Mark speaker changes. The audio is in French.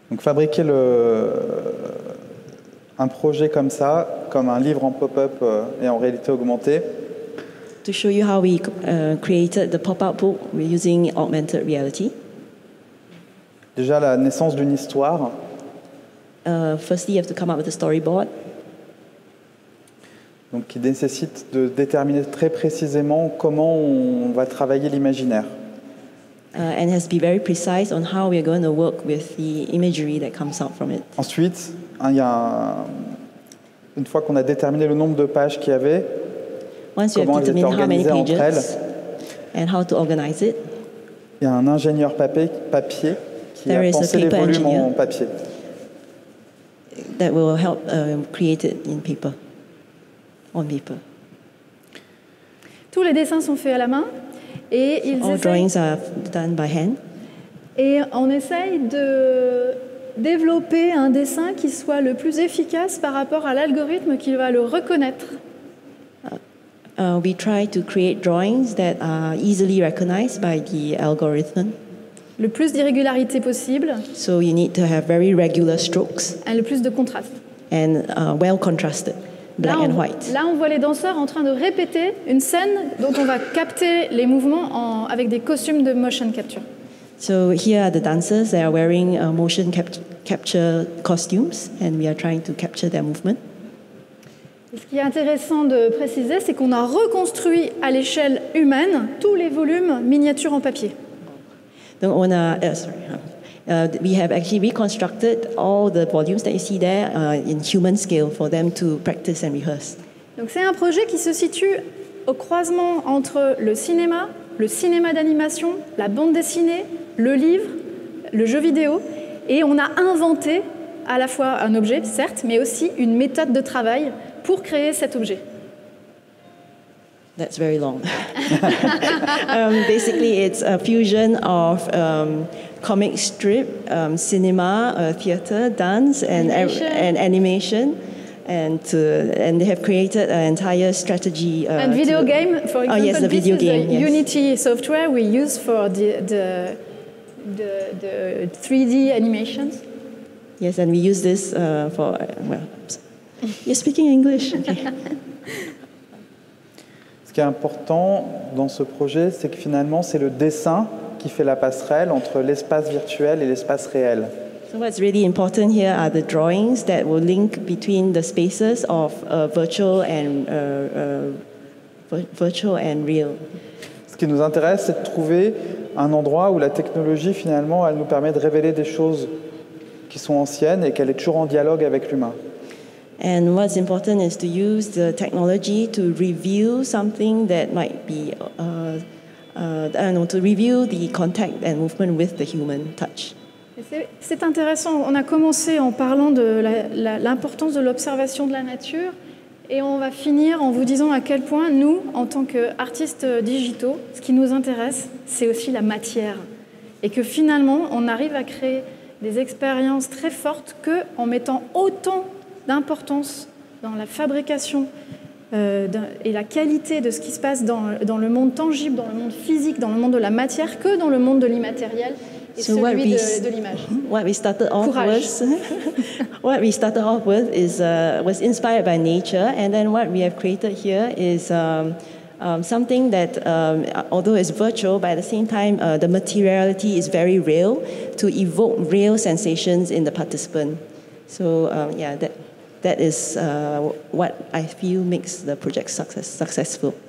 Speaker 1: Donc fabriquer un projet comme ça, comme un livre en pop-up et en réalité augmentée.
Speaker 2: To show you how we created the pop-up book, we're using augmented reality.
Speaker 1: Déjà la naissance d'une histoire.
Speaker 2: Firstly, you have to come up with a storyboard.
Speaker 1: Donc qui nécessite de déterminer très précisément comment on va travailler l'imaginaire.
Speaker 2: And has to be very precise on how we're going to work with the imagery that comes out from it.
Speaker 1: Ensuite, il y a une fois qu'on a déterminé le nombre de pages qu'il y avait,
Speaker 2: Once you have
Speaker 1: comment elles étaient
Speaker 2: determined how many
Speaker 1: organisées entre elles,
Speaker 2: pages and how to organize it,
Speaker 1: il y a un ingénieur papier qui
Speaker 2: There
Speaker 1: a
Speaker 2: is a
Speaker 1: pensé les
Speaker 2: paper
Speaker 1: volumes
Speaker 2: engineer.
Speaker 1: en papier.
Speaker 2: that will help create it in paper, on paper.
Speaker 3: Tous les dessins sont faits à la main et ils
Speaker 2: All
Speaker 3: essayent,
Speaker 2: drawings are done by hand.
Speaker 3: et on essaye de développer un dessin qui soit le plus efficace par rapport à l'algorithme qui va le reconnaître.
Speaker 2: We try to create drawings that are easily recognized by the algorithm.
Speaker 3: Le plus d'irrégularité possible
Speaker 2: So you need to have very regular strokes
Speaker 3: et le plus de contraste.
Speaker 2: and well contrasted, black and white.
Speaker 3: Là, on voit les danseurs en train de répéter une scène dont on va capter les mouvements avec des costumes de motion capture.
Speaker 2: So here are the dancers. They are wearing motion capture costumes, and we are trying to capture their movement.
Speaker 3: Ce qui est intéressant de préciser, c'est qu'on a reconstruit à l'échelle humaine tous les volumes miniatures en papier.
Speaker 2: Donc on a, we have actually reconstructed all the volumes that you see there in human scale for them to practice and rehearse.
Speaker 3: Donc c'est un projet qui se situe au croisement entre le cinéma d'animation, la bande dessinée, le livre, le jeu vidéo, et on a inventé à la fois un objet, certes, mais aussi une méthode de travail pour créer cet objet.
Speaker 2: That's very long. Basically, it's a fusion of comic strip, cinema, theater, dance, and animation. And they have created an entire strategy.
Speaker 3: And video game, for example,
Speaker 2: yes, the video game,
Speaker 3: the
Speaker 2: yes.
Speaker 3: Unity software we use for the 3D animations.
Speaker 2: Yes, and we use this for, you're speaking English. Okay.
Speaker 1: Ce qui est important dans ce projet, c'est que finalement, c'est le dessin qui fait la passerelle entre l'espace virtuel et l'espace réel.
Speaker 2: So what's really important here are the drawings that will link between the spaces of virtual and real.
Speaker 1: Ce qui nous intéresse, c'est de trouver un endroit où la technologie, finalement, elle nous permet de révéler des choses qui sont anciennes et qu'elle est toujours en dialogue avec l'humain.
Speaker 2: And what's important is to use the technology to reveal something that might be, to reveal the contact and movement with the human touch.
Speaker 3: C'est intéressant. On a commencé en parlant de l'importance de l'observation de la nature et on va finir en vous disant à quel point nous, en tant qu'artistes digitaux, ce qui nous intéresse, c'est aussi la matière. Et que finalement, on arrive à créer des expériences très fortes qu'en mettant autant d'importance dans la fabrication et la qualité de ce qui se passe dans le monde tangible, dans le monde physique, dans le monde de la matière, que dans le monde de l'immatériel et celui de l'image.
Speaker 2: What we started off with was inspired by nature, and then what we have created here is something that, although it's virtual, but at the same time, the materiality is very real to evoke real sensations in the participant. So that is what I feel makes the project successful.